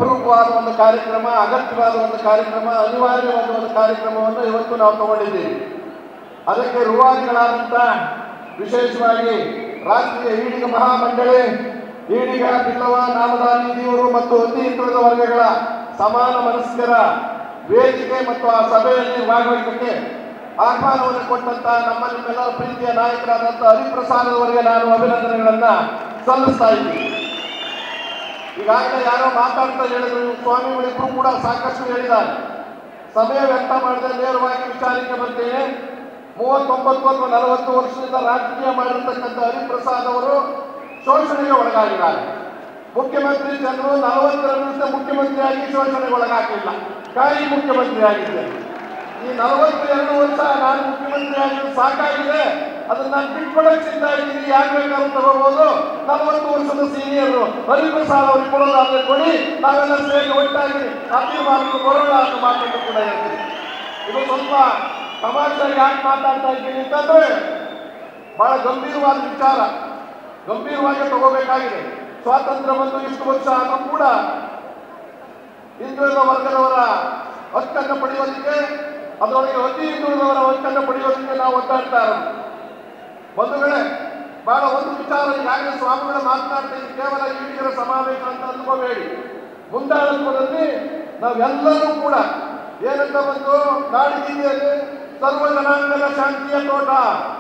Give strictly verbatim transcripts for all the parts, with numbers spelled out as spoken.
ಅಪರೂಪವಾದ ಒಂದು ಕಾರ್ಯಕ್ರಮ, ಅಗತ್ಯವಾದ ಒಂದು ಕಾರ್ಯಕ್ರಮ, ಅನಿವಾರ್ಯವಾದ ಒಂದು ಕಾರ್ಯಕ್ರಮವನ್ನು ಇವತ್ತು ನಾವು ತಗೊಂಡಿದ್ದೀವಿ. ಅದಕ್ಕೆ ರೂವಾರಿಗಳಾದಂಥ ವಿಶೇಷವಾಗಿ ರಾಷ್ಟ್ರೀಯ ಈಡಿಗ ಮಹಾಮಂಡಳಿ, ಈಡಿಗ, ಬಿಲ್ಲವ, ನಾಮದಾನಿ, ದೇವರು ಮತ್ತು ಅತಿ ಹಿಂದುಳಿದ ವರ್ಗಗಳ ಸಮಾನ ಮನಸ್ಕರ ವೇದಿಕೆ ಮತ್ತು ಆ ಸಭೆಯಲ್ಲಿ ಭಾಗವಹಿಸಕ್ಕೆ ಆಹ್ವಾನವನ್ನು ಕೊಟ್ಟಂತ ನಮ್ಮ ನಿಮ್ಮೆಲ್ಲರ ಪ್ರೀತಿಯ ನಾಯಕರಾದಂಥ ಹರಿಪ್ರಸಾದವರಿಗೆ ನಾನು ಅಭಿನಂದನೆಗಳನ್ನ ಸಲ್ಲಿಸ್ತಾ ಇದ್ದೀನಿ. ಈಗಾಗಲೇ ಯಾರೋ ಮಾತಾಡ್ತಾ ಹೇಳಿದ್ರು, ಸ್ವಾಮಿಗಳಿಗೂ ಕೂಡ ಸಾಕಷ್ಟು ಹೇಳಿದ್ದಾರೆ. ಸಮಯ ವ್ಯಕ್ತ ಮಾಡದೆ ನೇರವಾಗಿ ವಿಚಾರಕ್ಕೆ ಬರ್ತೇನೆ. ಮೂವತ್ತೊಂಬತ್ತು ಅಥವಾ ನಲವತ್ತು ವರ್ಷದಿಂದ ರಾಜಕೀಯ ಮಾಡಿರ್ತಕ್ಕಂಥ ಹರಿಪ್ರಸಾದ್ ಅವರು ಶೋಷಣೆಗೆ ಒಳಗಾಗಿದ್ದಾರೆ. ಮುಖ್ಯಮಂತ್ರಿ ಜನರು ನಲವತ್ತೆರಡರಿಂದ ಮುಖ್ಯಮಂತ್ರಿಯಾಗಿ ಶೋಷಣೆಗೆ ಒಳಗಾಗಿಲ್ಲ, ಕಾಯಿ ಮುಖ್ಯಮಂತ್ರಿ ಆಗಿದ್ದೇನೆ. ಈ ನಲವತ್ತೆರಡು ವರ್ಷ ನಾನು ಮುಖ್ಯಮಂತ್ರಿ ಆಗಿದ್ದು ಸಾಕಾಗಿದೆ, ಅದನ್ನ ನಾನು ಬಿಟ್ಕೊಡಕ್ಕೆ ಸಿದ್ಧ ಇದ್ದೀನಿ, ಯಾಕೆ ಬೇಕಾದ್ರೂ ತಗೋಬಹುದು. ನಲವತ್ತು ವರ್ಷದ ಸೀನಿಯರ್ ಹರಿಪ್ರಸಾದ್ ಅವ್ರಿಗೆ ಕೊಡೋದಾದ್ರೆ ಕೊಡಿ, ನಾವೆಲ್ಲ ಸೇರಿ ಒಟ್ಟಾಗಿ ಅಭಿಮಾನಿಗಳು ಬರೋಣ ಅಂತ ಮಾತನ್ನು ಕೂಡ ಹೇಳ್ತೀನಿ. ಇದು ಸ್ವಲ್ಪ ಸಮಾಜದಲ್ಲಿ ಯಾಕೆ ಮಾತಾಡ್ತಾ ಇದ್ದೀನಿ ಅಂತಂದ್ರೆ ಬಹಳ ಗಂಭೀರವಾದ ವಿಚಾರ, ಗಂಭೀರವಾಗಿ ತಗೋಬೇಕಾಗಿದೆ. ಸ್ವಾತಂತ್ರ್ಯ ಬಂದು ಇಷ್ಟು ವರ್ಷ ಆದರೂ ಕೂಡ ಹಿಂದುಳಿದ ವರ್ಗದವರ ಹಕ್ಕನ್ನು ಪಡೆಯೋದಕ್ಕೆ, ಅದರೊಳಗೆ ಅತಿ ಹಿಂದುಳಿದವರ ಹಕ್ಕನ್ನು ಪಡೆಯೋದಕ್ಕೆ ನಾವು ಒತ್ತಾಡ್ತಾ ಇರೋದು. ಬಂಧುಗಳೇ, ಬಹಳ ಒಂದು ವಿಚಾರ ಈಗಾಗಲೇ ಸ್ವಾಮಿಗಳು ಮಾತನಾಡ್ತಾ ಇದ್ದೀವಿ, ಕೇವಲ ಈಡಿಗರ ಸಮಾವೇಶ ಅಂತ ಅಂದ್ಕೋಬೇಡಿ. ಮುಂದಾಳತ್ವದಲ್ಲಿ ನಾವೆಲ್ಲರೂ ಕೂಡ ಏನಂತ ಬಂದು ನಾಡಿಗೀದಿಯಲ್ಲಿ ಸರ್ವ ಜನಾಂಗದ ಶಾಂತಿಯ ತೋಟ,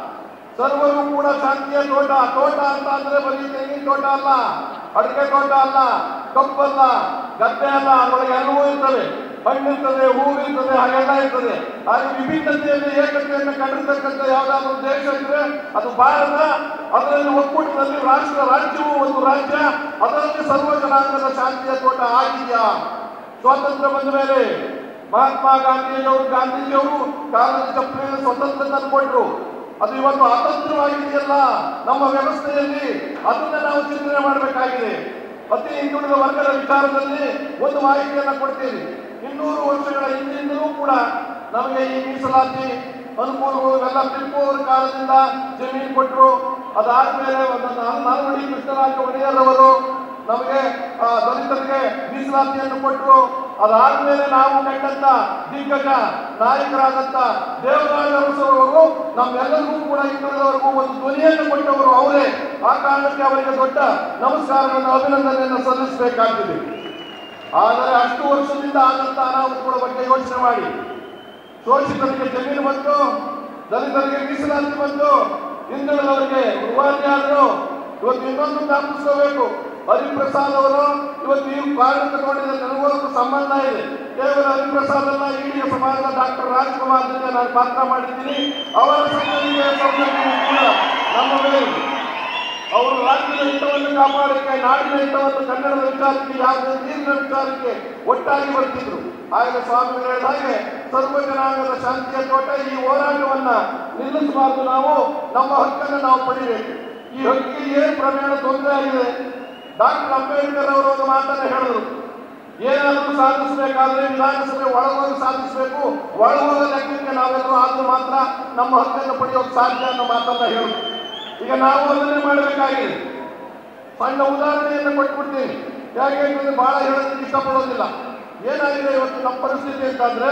ಸರ್ವರು ಕೂಡ ಶಾಂತಿಯ ತೋಟ. ತೋಟ ಅಂತ ಅಂದ್ರೆ ಬರೀ ತೆಂಗಿನ ತೋಟ ಅಲ್ಲ, ಅಡಿಕೆ ತೋಟ ಅಲ್ಲ, ಕಬ್ಬಲ್ಲ, ಗದ್ದೆ ಅಲ್ಲ, ಅದರೊಳಗೆ ಎಲ್ಲವೂ ಇರ್ತವೆ. ಹಣ್ಣಿರ್ತದೆ, ಹೂವಿರ್ತದೆ, ಹಾಗೆಲ್ಲ ಇರ್ತದೆ. ಹಾಗೆ ವಿಭಿನ್ನತೆಯಲ್ಲಿ ಏಕತೆಯನ್ನು ಕಂಡಿರ್ತಕ್ಕಂಥ ಯಾವುದಾದ್ರೂ ದೇಶ ಇದ್ರೆ ಅದು ಭಾರತ. ಅದರಲ್ಲಿ ಒಕ್ಕೂಟದಲ್ಲಿ ರಾಷ್ಟ್ರ, ರಾಜ್ಯವೂ ಒಂದು ರಾಜ್ಯ, ಅದರಲ್ಲಿ ಸರ್ವ ಜನಾಂಗದ ಶಾಂತಿಯ ತೋಟ ಆಗಿದೆಯಾ? ಸ್ವಾತಂತ್ರ್ಯ ಬಂದ ಮೇಲೆ ಮಹಾತ್ಮ ಗಾಂಧಿಯವರು ಗಾಂಧೀಜಿಯವರು ಕಾಲದ ಚಪ್ಪಲಿಯಲ್ಲಿ ಸ್ವತಂತ್ರ ತಂದುಕೊಂಡ್ರು. ಅದು ಇವತ್ತು ಅತಂತ್ರವಾಗಿದೆಯಲ್ಲ ನಮ್ಮ ವ್ಯವಸ್ಥೆಯಲ್ಲಿ, ಅದನ್ನ ನಾವು ಚಿಂತನೆ ಮಾಡಬೇಕಾಗಿದೆ. ಅತಿ ಹಿಂದುಳಿದ ವರ್ಗದ ವಿಚಾರದಲ್ಲಿ ಒಂದು ಮಾಹಿತಿಯನ್ನು ಕೊಡ್ತೀವಿ. ಇನ್ನೂರು ವರ್ಷಗಳ ಹಿಂದಿಂದಲೂ ಕೂಡ ನಮಗೆ ಈ ಮೀಸಲಾತಿ ಅನುಕೂಲಗಳು ಎಲ್ಲ ಟಿಪ್ಪು ಅವರ ಕಾಲದಿಂದ ಜಮೀನು ಕೊಟ್ಟರು. ಅದಾದ್ಮೇಲೆ ನಾಲ್ವಡಿ ಕೃಷ್ಣರಾಜ ಒಡೆಯರವರು ನಮಗೆ ದಲಿತರಿಗೆ ಮೀಸಲಾತಿಯನ್ನು ಕೊಟ್ಟರು. ಅದಾದ್ಮೇಲೆ ನಾವು ಕಂಡಂತ ದಿಗ್ಗಜ ನಾಯಕರಾದಂತ ದೇವರಾಜ ಅರಸರವರು ನಮ್ಮೆಲ್ಲರಿಗೂ ಕೂಡ ಹಿಂದುಳಿದವರೆಗೂ ಒಂದು ಧ್ವನಿಯನ್ನು ಕೊಟ್ಟವರು ಅವರೇ. ಆ ಕಾರಣಕ್ಕೆ ಅವರಿಗೆ ದೊಡ್ಡ ನಮಸ್ಕಾರಗಳನ್ನು, ಅಭಿನಂದನೆಯನ್ನು ಸಲ್ಲಿಸಬೇಕಾಗ್ತದೆ. ಆದರೆ ಅಷ್ಟು ವರ್ಷದಿಂದ ಆದಂತ ಅನಾಹುತಗಳ ಬಗ್ಗೆ ಯೋಚನೆ ಮಾಡಿ. ಶೋಷಿತರಿಗೆ ಜಮೀನು ಬಂತು, ದಲಿತರಿಗೆ ಮೀಸಲಾತಿ ಬಂತು, ಹಿಂದುಳಿದವರಿಗೆ ರೂವಾರಿ ಆದ್ರು. ಇವತ್ತು ಇನ್ನೊಂದು ಜ್ಞಾಪಿಸ್ಕೋಬೇಕು, ಹರಿಪ್ರಸಾದ್ ಅವರು ಇವತ್ತು ಈ ಕಾರಣಕ್ಕೆ ನೋಡಿದ್ರೆ ನನಗೂ ಸಂಬಂಧ ಇದೆ. ಕೇವಲ ಹರಿಪ್ರಸಾದ್ ಅಲ್ಲ, ಈಡಿಗ ಸಮಾಜದ ಡಾಕ್ಟರ್ ರಾಜ್ಕುಮಾರ್ ಜೊತೆ ನಾನು ಪಾತ್ರ ಮಾಡಿದ್ದೀನಿ. ಅವರ ಸಂಘಟನೆಯ ಸೌಲಭ್ಯವೂ ಕೂಡ ನಮ್ಮ ಮೇಲೆ. ಅವರು ರಾಜ್ಯದ ಹಿತವನ್ನು ಕಾಪಾಡಕ್ಕೆ, ನಾಡಿನ ಹಿತವನ್ನು, ಕನ್ನಡದ ವಿಚಾರಕ್ಕೆ, ಯಾವುದೇ ನೀರಿನ ವಿಚಾರಕ್ಕೆ ಒಟ್ಟಾಗಿ ಬರ್ತಿದ್ರು. ಹಾಗೆ ಸ್ವಾಮಿಗಳು ಹೇಳಿದ ಹಾಗೆ ಸರ್ವ ಜನಾಂಗದ ಶಾಂತಿಯ ತೋಟ. ಈ ಹೋರಾಟವನ್ನ ನಿಲ್ಲಿಸಬಾರ್ದು. ನಾವು ನಮ್ಮ ಹಕ್ಕನ್ನು ನಾವು ಪಡಿಬೇಕು. ಈ ಹಕ್ಕಿಗೆ ಏನು ಪ್ರಮಾಣ ತೊಂದರೆ ಆಗಿದೆ. ಡಾಕ್ಟರ್ ಅಂಬೇಡ್ಕರ್ ಅವರು ಒಂದು ಮಾತನ್ನ ಹೇಳಿದ್ರು, ಏನಾದರೂ ಸಾಧಿಸಬೇಕಾದ್ರೆ ವಿಧಾನಸಭೆ ಒಳಗೋಗಿ ಸಾಧಿಸಬೇಕು, ಒಳಗೋಗ ಲೆಕ್ಕಕ್ಕೆ ನಾವೆಲ್ಲರೂ ಆದ್ರೂ ಮಾತ್ರ ನಮ್ಮ ಹಕ್ಕನ್ನು ಪಡೆಯೋಕೆ ಸಾಧ್ಯ ಅನ್ನೋ ಮಾತನ್ನ ಹೇಳಿದ್ರು. ಈಗ ನಾವು ಅದನ್ನೇ ಮಾಡಬೇಕಾಗಿದೆ. ಸಣ್ಣ ಉದಾಹರಣೆಯನ್ನು ಕೊಟ್ಬಿಡ್ತೀನಿ, ಯಾಕೆ ಅಂತಂದ್ರೆ ಬಹಳ ಹೇಳೋದಕ್ಕೆ ಇಷ್ಟಪಡೋದಿಲ್ಲ. ಏನಾಗಿದೆ ಇವತ್ತು ನಮ್ಮ ಪರಿಸ್ಥಿತಿ ಅಂತಂದ್ರೆ,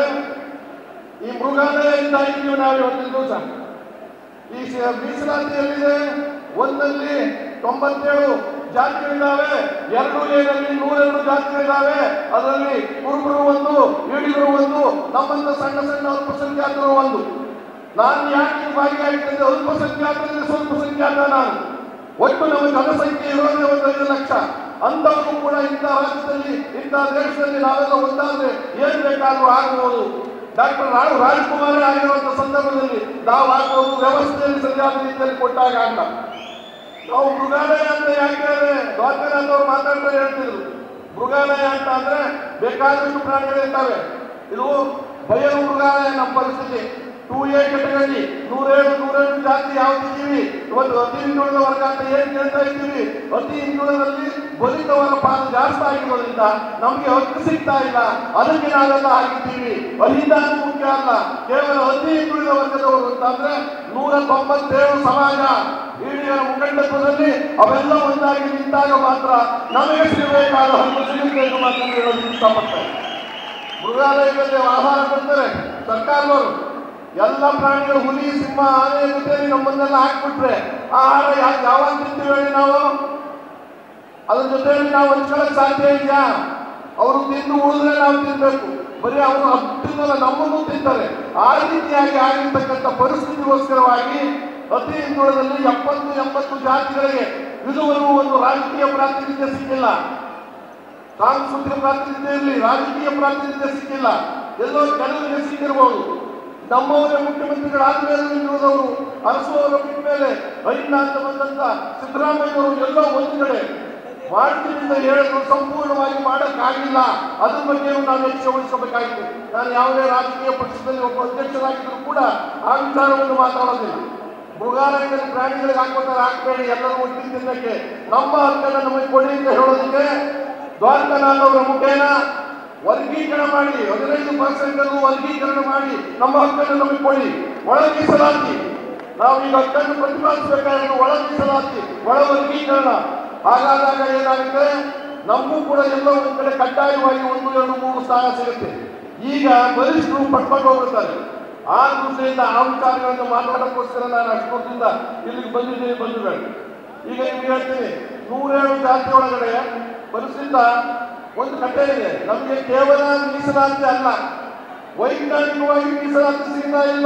ಈ ಮೃಗಾಲಯ ಇಂದ ಇದ್ದೀವಿ ನಾವು ಇವತ್ತಿನ ದಿವಸ. ಈ ಮೀಸಲಾತಿ ಎಲ್ಲಿದೆ? ಒಂದಲ್ಲಿ ತೊಂಬತ್ತೇಳು ಜಾತಿಗಳಿದ್ದಾವೆ, ಎರಡು ಏನಲ್ಲಿ ನೂರೆರಡು ಜಾತಿಗಳಿದ್ದಾವೆ. ಅದರಲ್ಲಿ ಕುರುಬರು ಒಂದು, ಈಡಿಗರು ಒಂದು, ನಮ್ಮಂತ ಸಣ್ಣ ಸಣ್ಣ ಅಲ್ಪಸಂಖ್ಯಾತರು ಒಂದು. ನಾನು ಯಾಕೆ ಭಾಗಿಯಾಗಿದ್ದೆ? ಅಲ್ಪಸಂಖ್ಯಾತರಲ್ಲಿ ಸ್ವಲ್ಪ ಸಂಖ್ಯಾತ ನಾನು. ಒಟ್ಟು ನಮ್ಮ ಜನಸಂಖ್ಯೆ ಇರೋದೇ ಒಂದು ಐದು ಲಕ್ಷ. ಅಂತವೂ ಕೂಡ ಇಂಥ ರಾಜ್ಯದಲ್ಲಿ, ಇಂಥ ದೇಶದಲ್ಲಿ ನಾವೆಲ್ಲ ಒಂದಾದ್ರೆ ಏನ್ ಬೇಕಾದ್ರೂ ಆಗಬಹುದು. ಡಾಕ್ಟರ್ ರಾವ್ ರಾಜ್ಕುಮಾರ್ ಆಗಿರುವಂತಹ ಸಂದರ್ಭದಲ್ಲಿ ನಾವು ಆಗಬಹುದು, ವ್ಯವಸ್ಥೆಯಲ್ಲಿ ಸರಿಯಾದ ರೀತಿಯಲ್ಲಿ ಕೊಟ್ಟಾಗ ಅಂತ. ನಾವು ಮೃಗಾಲಯ ಅಂತ ಯಾಕೆ ದ್ವಾರಕನಾಥ್ ಅವರು ಮಾತಾಡ್ತಾ ಹೇಳ್ತಿದ್ರು. ಮೃಗಾಲಯ ಅಂತ ಅಂದ್ರೆ ಬೇಕಾದಷ್ಟು ಪ್ರಾಣಿಗಳಿರ್ತವೆ. ಇದು ಬಯಲು ಮೃಗಾಲಯ ನಮ್ಮ ಪರಿಸ್ಥಿತಿ. ಟೂ ಎ ಕೆಟಗರಿ ನೂರೇಳು ನೂರೇಳು ಜಾತಿ ಯಾವ್ದಿದ್ದೀವಿ. ಇವತ್ತು ಅತಿ ಹಿಂದುಳಿದ ವರ್ಗ ಅಂತ ಏನ್ ಕೇಳ್ತಾ ಇದ್ದೀವಿ. ಅತಿ ಹಿಂದುಳಿದಲ್ಲಿ ಬಲಿತವರ ಪಾಲು ಜಾಸ್ತಿ ಆಗಿರೋದ್ರಿಂದ ನಮ್ಗೆ ಹಕ್ಕು ಸಿಗ್ತಾ ಇಲ್ಲ. ಅದಕ್ಕೆ ನಾವೆಲ್ಲ ಆಗಿದ್ದೀವಿ. ಬಲಿದಾನ ಮುಖ್ಯ ಅಲ್ಲ, ಕೇವಲ ಅತಿ ಹಿಂದುಳಿದ ವರ್ಗದವರು ಅಂತಂದ್ರೆ ನೂರ ತೊಂಬತ್ತೇಳು ಸಮಾಜ ಈಡಿಗರ ಮುಖಂಡತ್ವದಲ್ಲಿ ಅವೆಲ್ಲ ಒಂದಾಗಿ ನಿಂತಾಗ ಮಾತ್ರ ನಮಗೆ ಸಿಗಬೇಕಾದ ಹಕ್ಕು ಸಿಗುತ್ತೆ ಎಂದು ಮಾತನ್ನು ಹೇಳಲು ಇಷ್ಟಪಡ್ತಾರೆ. ಮೃಗಾಲಯಗಳಲ್ಲಿ ಆಹಾರ ಕೊಡ್ತಾರೆ ಸರ್ಕಾರದವರು. ಎಲ್ಲ ಪ್ರಾಣಿಗಳು ಹುಲಿ ಸಿಂಹ ಆನೆ ಜೊತೆಯಲ್ಲಿ ನಮ್ಮನ್ನೆಲ್ಲ ಹಾಕ್ಬಿಟ್ರೆ ಆಹಾರ ಯಾವಾಗ ತಿಂತೀವಿ ಹೇಳಿ ನಾವು? ಅದ್ರ ಜೊತೆಯಲ್ಲಿ ನಾವು ಹಂಚ್ಕೊಳ್ಳಕ್ ಸಾಧ್ಯ ಇದೆಯಾ? ಅವರು ತಿಂದು ಉಳಿದ್ರೆ ನಾವು ತಿನ್ಬೇಕು, ಬರೀ ಅವರು ಅಷ್ಟನ್ನೆಲ್ಲ ನಮ್ಮನ್ನು ತಿಂತಾರೆ. ಆ ರೀತಿಯಾಗಿ ಆಗಿರ್ತಕ್ಕಂಥ ಪರಿಸ್ಥಿತಿಗೋಸ್ಕರವಾಗಿ ಅತಿ ಹಿಂದುಳಿದಲ್ಲಿ ಎಪ್ಪತ್ತು ಎಂಬತ್ತು ಜಾತಿಗಳಿಗೆ ಇದುವರೆಗೂ ಒಂದು ರಾಜಕೀಯ ಪ್ರಾತಿನಿಧ್ಯ ಸಿಕ್ಕಿಲ್ಲ, ಸಾಂಸ್ಕೃತಿಕ ಪ್ರಾತಿನಿಧ್ಯ ಇರಲಿ, ರಾಜಕೀಯ ಪ್ರಾತಿನಿಧ್ಯ ಸಿಕ್ಕಿಲ್ಲ. ಎಲ್ಲೋ ಕೆಲವರಿಗೆ ಸಿಕ್ಕಿರಬಹುದು. ನಮ್ಮವರೇ ಮುಖ್ಯಮಂತ್ರಿಗಳಾದ ಮೇಲೆ ಹಿಂದುಳಿದವರು ಅರಸುವವರ ಬಿಟ್ಟ ಮೇಲೆ ಐನ ಅಂತ ಬಂದಂತ ಸಿದ್ದರಾಮಯ್ಯವರು ಎಲ್ಲೋ ಒಂದು ಕಡೆ ಮಾಡ್ತೀವಿಂದ ಹೇಳಿದ್ರು ಸಂಪೂರ್ಣವಾಗಿ ಮಾಡೋಕ್ಕಾಗಿಲ್ಲ. ಅದ್ರ ಬಗ್ಗೆ ನಾವು ಎಚ್ಚರ ವಹಿಸಬೇಕಾಗಿದೆ. ನಾನು ಯಾವುದೇ ರಾಜಕೀಯ ಪಕ್ಷದಲ್ಲಿ ಒಬ್ಬ ಅಧ್ಯಕ್ಷರಾಗಿದ್ರು ಕೂಡ ಆ ವಿಚಾರವನ್ನು ಮಾತಾಡೋದಿಲ್ಲ. ಮೃಗಾಲಯದಲ್ಲಿ ಪ್ರಾಣಿಗಳಿಗೆ ಹಾಕೋತಾರೆ, ಹಾಕಬೇಡಿ, ಎಲ್ಲರೂ ಒಟ್ಟಿಗೆ ತಿನ್ನಕ್ಕೆ ನಮ್ಮ ಹಕ್ಕನ್ನು ನಮಗೆ ಕೊಡಿ ಅಂತ ಹೇಳೋದಕ್ಕೆ ದ್ವಾರಕಾನಾಥ್ ಅವರ ಮುಖೇನ ವರ್ಗೀಕರಣ ಮಾಡಿ ಹದಿನೈದು ಪರ್ಸೆಂಟ್ ಅನ್ನು ವರ್ಗೀಕರಣ ಮಾಡಿ ನಮ್ಮ ಹಕ್ಕನ್ನು ನಮಗೆ ಕೊಡಿ, ಒಳ ಮೀಸಲಾತಿ. ನಾವು ಈಗ ಹಕ್ಕನ್ನು ಪ್ರತಿಪಾದಿಸಬೇಕಾದ್ರೆ ಒಳ ಮೀಸಲಾತಿ, ಒಳ ವರ್ಗೀಕರಣ. ಹಾಗಾದಾಗ ಏನಾಗುತ್ತೆ, ನಮಗೂ ಕೂಡ ಎಲ್ಲೋ ಒಂದು ಕಡೆ ಕಡ್ಡಾಯವಾಗಿ ಒಂದು ಎರಡು ಮೂರು ಸ್ಥಾನ ಸಿಗುತ್ತೆ. ಈಗ ಬಲಿಷ್ಠರು ಪಟ್ಕೊಂಡು ಹೋಗ್ಬಿಡ್ತಾರೆ. ಆ ದೃಷ್ಟಿಯಿಂದ ಆ ವಿಚಾರಗಳನ್ನು ಮಾತಾಡೋಕ್ಕೋಸ್ಕರ ನಾನು ಅಷ್ಟೊತ್ತಿಂದ ಇಲ್ಲಿಗೆ ಬಂದಿದ್ದೀನಿ ಬಂಧುಗಳು. ಈಗ ನಿಮ್ಗೆ ಹೇಳ್ತೀನಿ, ನೂರೇಳು ಜಾತಿ ಒಳಗಡೆ ಪರಿಸ್ಥಿತ ಒಂದು ಕಥೆ ಇದೆ. ನಮಗೆ ಕೇವಲ ಮೀಸಲಾತಿ ಅಲ್ಲ, ವೈಜ್ಞಾನಿಕವಾಗಿ ಮೀಸಲಾತಿ ಸಿಗ್ತಾ ಇಲ್ಲ.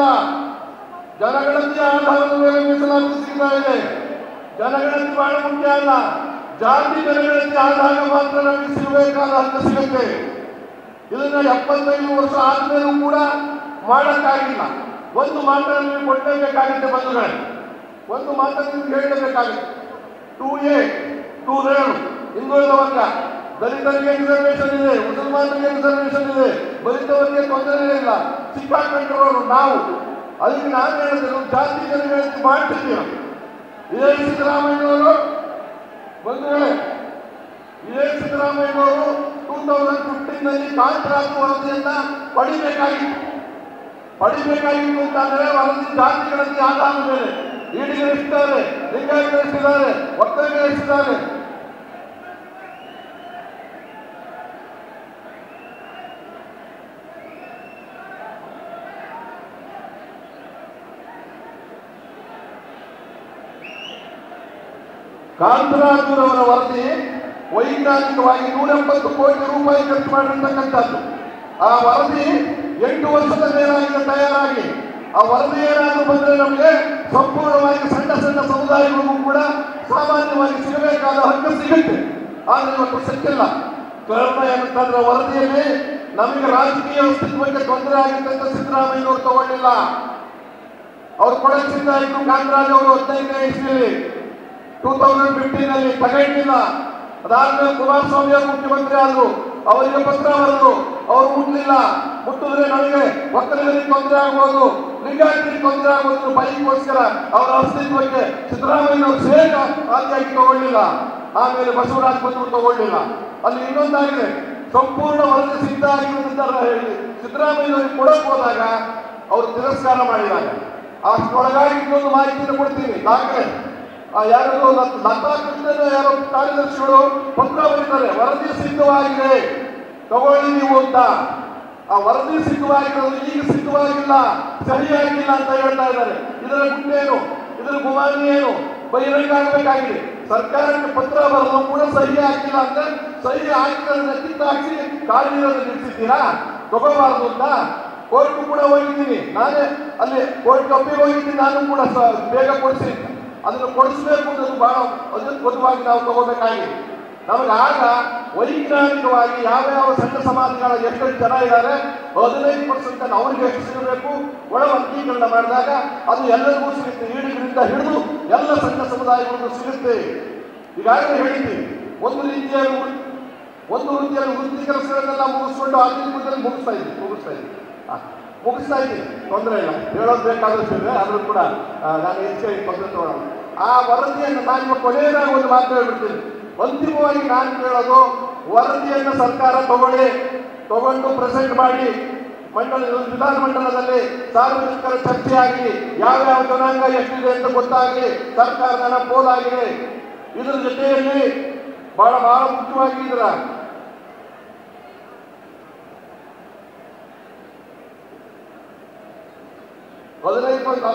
ಜನಗಣತಿ ಆಧಾರದ ಮೇಲೆ ಮೀಸಲಾತಿ ಸಿಗ್ತಾ ಇದೆ. ಜನಗಣತಿ ಬಹಳ ಮುಖ್ಯ ಅಲ್ಲ, ಜಾತಿ ಜನಗಣತಿ ಆದಾಗ ಮಾತ್ರ ನಮಗೆ ಸಿಗಬೇಕಾದ ಹಕ್ಕು ಸಿಗುತ್ತೆ. ಇದನ್ನ ಎಪ್ಪತ್ತೈದು ವರ್ಷ ಆದ್ಮೇಲೂ ಕೂಡ ಮಾಡಕ್ಕಾಗಿಲ್ಲ. ಒಂದು ಮಾತನ್ನು ನೀವು ಕೊಡಲೇಬೇಕಾಗುತ್ತೆ ಬಂಧುಗಳೇ, ಒಂದು ಮಾತನ್ನು ನಿಮ್ಗೆ ಹೇಳಲೇಬೇಕಾಗುತ್ತೆ. ಟೂ ಎ ಟೂ ರೇಳು ಹಿಂದುಳಿದ ವರ್ಗ, ದಲಿತರಿಗೆ ರಿಸರ್ವೇಶನ್ ಇದೆ, ಮುಸಲ್ಮಾನರಿಗೆ ರಿಸರ್ವೇಶನ್ ಇದೆ, ಬಲಿತವರಿಗೆ ತೊಂದರೆ ಇಲ್ಲ. ಸಿಕ್ಕಾಕೊಂಡ್ರವರು ನಾವು. ಅದಕ್ಕೆ ನಾನು ಹೇಳಿದ್ರು ಜಾತಿ ಜನಗಣತಿ ಮಾಡ್ತಿದ್ದೀವಿ. ಇದೇ ಸಿದ್ದರಾಮಯ್ಯನವರು ಬಂಧುಗಳೇ, ಇದೇ ಸಿದ್ದರಾಮಯ್ಯನವರು ಟೂ ತೌಸಂಡ್ ಫಿಫ್ಟೀನ್ ನಲ್ಲಿ ಕಾಂಟ್ರಾಕ್ಟ್ ವರದಿಯನ್ನ ಪಡಿಬೇಕಾಗಿತ್ತು. ಪಡಿಬೇಕಾಗಿತ್ತು ಅಂತಂದ್ರೆ ವರದಿ ಜಾತಿ ಗಣತಿ ಆಧಾರದ ಮೇಲೆ ಈಡಿಗರು ಎಷ್ಟಿದ್ದಾರೆ, ಲಿಂಗಾಯತರು ಎಷ್ಟಿದ್ದಾರೆ, ಒಕ್ಕಲಿಗರು ಎಷ್ಟಿದ್ದಾರೆ. ಕಾಂತರಾಜುರವರ ವರದಿ ವೈಜ್ಞಾನಿಕವಾಗಿ ನೂರ ಎಂಬತ್ತು ಕೋಟಿ ರೂಪಾಯಿ ಖರ್ಚು ಮಾಡಿರ್ತಕ್ಕಂಥದ್ದು. ಆ ವರದಿ ಎಂಟು ವರ್ಷದ ಮೇಲಾಗಿದೆ ತಯಾರಾಗಿ. ಆ ವರದಿ ಏನಾದರೂ ಬಂದರೆ ನಮಗೆ ಸಂಪೂರ್ಣವಾಗಿ ಸಣ್ಣ ಸಣ್ಣ ಸಮುದಾಯಗಳಿಗೂ ಕೂಡ ಸಾಮಾನ್ಯವಾಗಿ ಸಿಗಬೇಕಾದ ಹಕ್ಕು ಸಿಗುತ್ತೆ. ಆದರೆ ಇವತ್ತು ಸಿಕ್ಕಿಲ್ಲ. ಕಾರಣ ಏನಂತಂದ್ರೆ ವರದಿಯಲ್ಲಿ ನಮಗೆ ರಾಜಕೀಯ ಅಸ್ತಿತ್ವಕ್ಕೆ ತೊಂದರೆ ಆಗಿರ್ತಂತ ಸಿದ್ದರಾಮಯ್ಯನವರು ತಗೊಳ್ಳಿಲ್ಲ. ಅವ್ರು ಕೊಡಕ್ಕಿಂತ ಇದ್ದು ಕಾಂತರಾಜ್ ಅವರು ಹದಿನೈದನೇ ಇಸ್ವಿಯಲ್ಲಿ ಟೂ ತೌಸಂಡ್ ಫಿಫ್ಟೀನ್ ಅಲ್ಲಿ ತಗೊಂಡಿಲ್ಲ. ಅದಾದ್ಮೇಲೆ ಕುಮಾರಸ್ವಾಮಿ ಅವರು ಮುಖ್ಯಮಂತ್ರಿ ಆದ್ರು, ಅವರಿಗೆ ಪತ್ರ ಬರೆದ್ರು, ಅವರು ಮುಟ್ಟಲಿಲ್ಲ. ಮುಟ್ಟಿದ್ರೆ ನಮಗೆ ಒಕ್ಕಲಿಗರಿಗೆ ತೊಂದರೆ ಆಗ್ಬೋದು, ಲಿಂಗಾಯತರಿಗೆ ತೊಂದರೆ ಆಗ್ಬೋದು ಬೈಕ್ಗೋಸ್ಕರ ಅವರ ಅಸ್ತಿತ್ವಕ್ಕೆ ಸಿದ್ದರಾಮಯ್ಯನವರು ಸೇಕ ಆದಿಯಾಗಿ ತಗೊಳ್ಳಿಲ್ಲ. ಆಮೇಲೆ ಬಸವರಾಜ ಬಂದ್ರು ತಗೊಳ್ಳಿಲ್ಲ. ಅಲ್ಲಿ ಇನ್ನೊಂದಾಗಿದೆ, ಸಂಪೂರ್ಣ ವರದಿ ಸಿದ್ಧ ಆಗಿರುವುದನ್ನ ಹೇಳಿ ಸಿದ್ದರಾಮಯ್ಯನವರಿಗೆ ಕೊಡಕ್ ಹೋದಾಗ ಅವರು ತಿರಸ್ಕಾರ ಮಾಡಿದಾಗ ಅಷ್ಟೊಳಗಾಗಿ ಇನ್ನೊಂದು ಮಾಹಿತಿಯನ್ನು ಕೊಡ್ತೀನಿ. ದಾಖಲೆ ಯಾರು ಲತಾ ಕೃಷ್ಣನ ಯಾರೋ ಕಾರ್ಯದರ್ಶಿಗಳು ಪತ್ರ ಬರೀತಾರೆ, ವರದಿ ಸಿದ್ಧವಾಗಿದೆ ತಗೊಳ್ಳಿ ನೀವು ಅಂತ. ಆ ವರದಿ ಸಿದ್ಧವಾಗಿರೋದು ಈಗ ಸಿದ್ಧವಾಗಿಲ್ಲ, ಸರಿಯಾಗಿಲ್ಲ ಅಂತ ಹೇಳ್ತಾ ಇದ್ದಾರೆ. ಇದರ ಗುಟ್ಟೇನು, ಇದರ ಗುಮಾನಿ ಏನು ಬಹಿರಂಗ ಆಗಬೇಕಾಗಿದೆ. ಸರ್ಕಾರಕ್ಕೆ ಪತ್ರ ಬರೆದು ಕೂಡ ಸಹಿ ಹಾಕಿಲ್ಲ ಅಂದ್ರೆ ಸಹಿ ಹಾಕಿರೋದನ್ನ ಕಿತ್ತಾಕಿ ಕಾರ್ಯನಿರ್ವಹಣೆ ನಿಲ್ಲಿಸಿದ್ದೀರಾ, ತಗೋಬಾರದು ಅಂತ. ಕೋರ್ಟ್ ಕೂಡ ಹೋಗಿದ್ದೀನಿ ನಾನೇ, ಅಲ್ಲಿ ಕೋರ್ಟ್ ಒಪ್ಪಿಗೆ ಹೋಗಿದ್ದೀನಿ ನಾನು ಕೂಡ, ಬೇಗ ಕೊಡಿಸಿ ಅದನ್ನು ಕೊಡಿಸ್ಬೇಕು ಅನ್ನೋದು ಬಹಳ ಅದ್ಭುತವಾಗಿ ನಾವು ತಗೋಬೇಕಾಗಿದೆ. ನಮಗೆ ಆಗ ವೈಜ್ಞಾನಿಕವಾಗಿ ಯಾವ ಯಾವ ಸಣ್ಣ ಸಮಾಜಗಳ ಎಷ್ಟೆಷ್ಟು ಜನ ಇದ್ದಾರೆ, ಹದಿನೈದು ಪರ್ಸೆಂಟ್ ಅನ್ನು ಅವರಿಗೆ ಎಷ್ಟು ಸಿಗಬೇಕು ಒಳ ವರ್ಗೀಕರಣ ಮಾಡಿದಾಗ ಅದು ಎಲ್ಲರಿಗೂ ಸಿಗುತ್ತೆ. ಈಡಿಗರಿಂದ ಹಿಡಿದು ಎಲ್ಲ ಸಣ್ಣ ಸಮುದಾಯಗಳಿಗೂ ಸಿಗುತ್ತೆ. ಈಗಾಗಲೇ ಹೇಳಿದ್ದೀವಿ, ಒಂದು ರೀತಿಯ ಒಂದು ರೀತಿಯಲ್ಲಿ ವೃತ್ತಿ ಕೆಲಸಗಳನ್ನೆಲ್ಲ ಮುಗಿಸ್ಕೊಂಡು ಆರ್ಥಿಕದಲ್ಲಿ ಮುಗಿಸ್ತಾ ಇದ್ದೀವಿ ಮುಗಿಸ್ತಾ ಇದ್ದೀವಿ ಮುಗಿಸ್ತಾ ಇದ್ದೀನಿ ತೊಂದರೆ ಇಲ್ಲ, ಹೇಳೋದು ಬೇಕಾದಷ್ಟು ಇದೆ. ಆದರೂ ಕೂಡ ನಾನು ಹೆಚ್ಚಾಗಿ ತೊಂದರೆ ತಗೊಳ್ಳೋಣ. ಆ ವರದಿಯನ್ನು ನಾನು ಕೊನೆಯದಾಗಿ ಒಂದು ಮಾತು ಹೇಳ್ಬಿಡ್ತೀನಿ. ಅಂತಿಮವಾಗಿ ನಾನು ಕೇಳೋದು, ವರದಿಯನ್ನು ಸರ್ಕಾರ ತಗೊಳ್ಳಿ, ತಗೊಂಡು ಪ್ರೆಸೆಂಟ್ ಮಾಡಿ ಮಂಡಲ ವಿಧಾನಮಂಡಲದಲ್ಲಿ ಸಾರ್ವಜನಿಕರ ಚರ್ಚೆ ಆಗಲಿ, ಯಾವ್ಯಾವ ಜನಾಂಗ ಎಷ್ಟಿದೆ ಅಂತ ಗೊತ್ತಾಗಲಿ, ಸರ್ಕಾರದ ಹಣ ಪೋಲಾಗಿದೆ. ಇದರ ಜೊತೆಯಲ್ಲಿ ಬಹಳ ಬಹಳ ಮುಖ್ಯವಾಗಿ ಇದರ ಹದಿನೈದು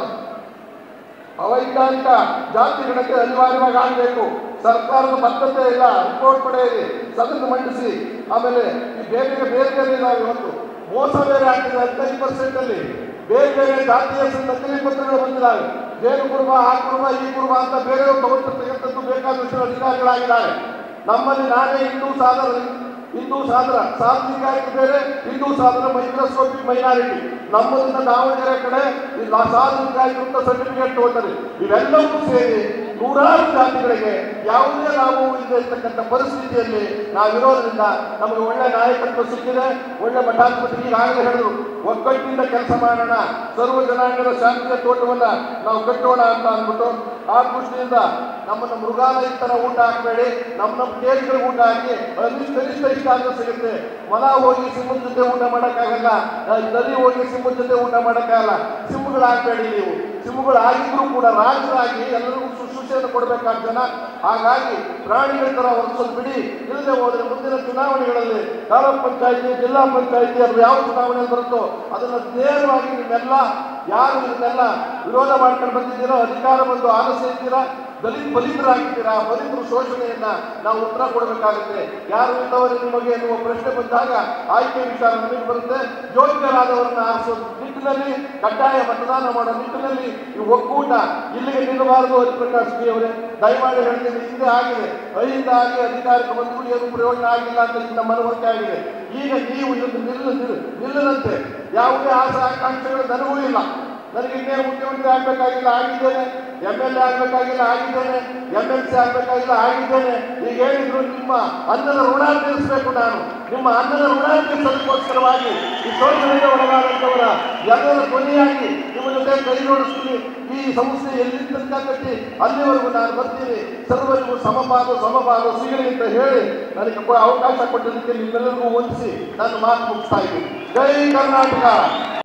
ಅವೈಜ್ಞಾನಿಕ ಜಾತಿ ಗಣತಿ ಅನಿವಾರ್ಯವಾಗಿ ಆಗಬೇಕು. ಸರ್ಕಾರದ ಬದ್ಧತೆ ಇಲ್ಲ, ರಿಪೋರ್ಟ್ ಪಡೆಯಿರಿ, ಸದನ ಮಂಡಿಸಿ. ಆಮೇಲೆ ಈ ಬೇರೆ ಬೇರೆ ಬೇರೆ ಇದಾವೆ. ಇವತ್ತು ಮೋಸ ಬೇರೆ ಆಗ್ತಿದೆ. ಹದಿನೈದು ಪರ್ಸೆಂಟ್ ಅಲ್ಲಿ ಬೇರೆ ಬೇರೆ ಜಾತಿಯ ನಕಲಿ ಪತ್ರಗಳು ಬಂದಿದ್ದಾವೆ. ಜೇನು ಕುರುಬ, ಆ ಕುರುಬ, ಈ ಕುರುಬ ಅಂತ ಬೇರೆಯವರು ತಗೊಳ್ತಿರ್ತಕ್ಕಂಥದ್ದು ಬೇಕಾದಷ್ಟು ಅಧಿಕಾರಿಗಳಾಗಿದ್ದಾರೆ. ನಮ್ಮಲ್ಲಿ ನಾನೇ ಹಿಂದೂ ಸಾಧನ ಹಿಂದೂ ಸಾಧನ ಸಾರ್ವಜನಿಕ ಬೇರೆ, ಹಿಂದೂ ಸಾಧನ ಮೈಕ್ರೋಸ್ಕೋಪಿಕ್ ಮೈನಾರಿಟಿ. ನಮ್ಮದನ್ನ ದಾವಣಗೆರೆ ಕಡೆ ಸಾರ್ವಜನಿಕ ಸರ್ಟಿಫಿಕೇಟ್ ತಗೋತಾರೆ. ಇವೆಲ್ಲವೂ ಸೇರಿ ನೂರಾರು ಜಾತಿಗಳಿಗೆ ಯಾವುದೇ ಲಾಭವೂ ಇಲ್ಲದೆ ಇರ್ತಕ್ಕಂಥ ಪರಿಸ್ಥಿತಿಯಲ್ಲಿ ನಾವಿರೋದ್ರಿಂದ ನಮಗೆ ಒಳ್ಳೆ ನಾಯಕತ್ವ ಸಿಕ್ಕಿದೆ, ಒಳ್ಳೆ ಮಠಾಧಿಪತಿ ಈಗಾಗಲೇ ಹೇಳಿದ್ರು, ಒಗ್ಗಟ್ಟಿನಿಂದ ಕೆಲಸ ಮಾಡೋಣ, ಸರ್ವ ಜನಾಂಗದ ಶಾಂತಿಯ ತೋಟವನ್ನ ನಾವು ಕಟ್ಟೋಣ ಅಂತ ಅಂದ್ಬಿಟ್ಟು ಆ ದೃಷ್ಟಿಯಿಂದ ನಮ್ಮನ್ನು ಮೃಗಾಲಯ ತರ ಊಟ ಹಾಕಬೇಡಿ, ನಮ್ಮ ನಮ್ಮ ಕೇಳಿಗಳಿಗೆ ಊಟ ಹಾಕಿ ಅನಿಷ್ಟ ಕನಿಷ್ಠ ಇಷ್ಟ ಆದ್ರೂ ಸಿಗುತ್ತೆ. ಮಲ ಹೋಗಿ ಸಿಂಹದ ಜೊತೆ ಊಟ ಮಾಡೋಕ್ಕಾಗಲ್ಲ, ನದಿ ಹೋಗಿ ಸಿಂಹದ ಜೊತೆ ಊಟ ಮಾಡೋಕ್ಕಾಗಲ್ಲ. ಸಿಂಹಗಳಾಗಬೇಡಿ ನೀವು. ಸಿಂಹಗಳು ಆಗಿದ್ರು ಕೂಡ ರಾಜರಾಗಿ ಎಲ್ಲರಿಗೂ ಶುಶ್ರೂಷೆಯನ್ನು ಕೊಡಬೇಕಾದ ಜನ. ಹಾಗಾಗಿ ಪ್ರಾಣಿಗಳ ತರ ವರ್ತಿಸೋದು ಬಿಡಿ. ಇಲ್ಲದೆ ಹೋದ್ರೆ ಮುಂದಿನ ಚುನಾವಣೆಗಳಲ್ಲಿ ತಾಲೂಕ್ ಪಂಚಾಯತಿ, ಜಿಲ್ಲಾ ಪಂಚಾಯತಿ ಅದು ಯಾವ ಚುನಾವಣೆಯಲ್ಲಿ ಬರುತ್ತೋ ಅದನ್ನು ನೇರವಾಗಿ ನಿಮ್ಮೆಲ್ಲ ಯಾರು ಇದನ್ನೆಲ್ಲ ವಿರೋಧ ಮಾಡ್ಕೊಂಡು ಬಂದಿದ್ದೀರೋ, ಅಧಿಕಾರ ಬಂದು ಆಲೋಚಿಸ್ತೀರಾ, ದಲಿತ ಬಲಿತರಾಗಿದ್ದೀರಾ, ಬಲಿತರು ಶೋಷಣೆಯನ್ನ ನಾವು ಉತ್ತರ ಕೊಡಬೇಕಾಗುತ್ತೆ. ಯಾರು ಇದ್ದವರು ನಿಮಗೆ ಎನ್ನುವ ಪ್ರಶ್ನೆ ಬಂದಾಗ ಆಯ್ಕೆ ವಿಚಾರ ನಮಗೆ ಬರುತ್ತೆ. ಯೋಗ್ಯರಾದವರನ್ನ ಆರಿಸೋ ನಿಟ್ಟಿನಲ್ಲಿ, ಕಡ್ಡಾಯ ಮತದಾನ ಮಾಡೋ ನಿಟ್ಟಿನಲ್ಲಿ ಈ ಒಕ್ಕೂಟ ಇಲ್ಲಿಗೆ ನಿಲ್ಲಬಾರದು. ಹರಿಪ್ರಕಾಶ್ ಜಿ ಅವರೇ, ದಯಮಾಡಿ ಹೇಳ್ತೀನಿ, ಹಿಂದೆ ಆಗಿದೆ, ಐದಿಂದ ಆಗಿ ಅಧಿಕಾರಕ್ಕೆ ಬಂದು ಏನು ಪ್ರಯೋಜನ ಆಗಿಲ್ಲ ಅಂತ ನಮ್ಮ ಮನವರಿಕೆ ಆಗಿದೆ. ಈಗ ನೀವು ಇದನ್ನು ನಿಲ್ಲ ನಿಲ್ಲದಂತೆ ಯಾವುದೇ ಆಸೆ ಆಕಾಂಕ್ಷೆಗಳು ನನಗೂ ಇಲ್ಲ. ನನಗೆ ಇನ್ನೇನು ಮುಖ್ಯಮಂತ್ರಿ ಆಗ್ಬೇಕಾಗಿಲ್ಲ, ಆಗಿದ್ದೇನೆ. ಎಮ್ ಎಲ್ ಎ ಆಗ್ಬೇಕಾಗಿಲ್ಲ, ಆಗಿದ್ದೇನೆ. ಎಮ್ ಎಲ್ ಸಿ ಆಗ್ಬೇಕಾಗಿಲ್ಲ, ಆಗಿದ್ದೇನೆ. ಈಗ ಹೇಳಿದ್ರು ನಿಮ್ಮ ಅನ್ನದ ಋಣ ತೀರಿಸಬೇಕು. ನಾನು ನಿಮ್ಮ ಅನ್ನದ ಋಣ ತೀರಿಸೋದಕ್ಕೋಸ್ಕರವಾಗಿ ಈ ಶೋಷಣೆಗೆ ಒಳಗಾದಂಥವರ ಎಲ್ಲರ ಕೊನೆಯಾಗಿ ನಿಮ್ಮ ಜೊತೆ ಕೈ ಜೋಡಿಸ್ತೀನಿ. ಈ ಸಂಸ್ಥೆ ಎಲ್ಲಿ ತನಕ ಕಟ್ಟಿ ಅಲ್ಲಿವರೆಗೂ ನಾನು ಬರ್ತೀನಿ. ಸರ್ವರಿಗೂ ಸಮಪಾಲು ಸಮಪಾಲು ಸಿಗಲಿ ಅಂತ ಹೇಳಿ ನನಗೆ ಅವಕಾಶ ಕೊಟ್ಟಿದ್ದಕ್ಕೆ ನಿಮ್ಮೆಲ್ಲರಿಗೂ ವಂದಿಸಿ ನಾನು ಮಾತು ಮುಗಿಸ್ತಾ ಇದ್ದೀನಿ. ಜೈ ಕರ್ನಾಟಕ.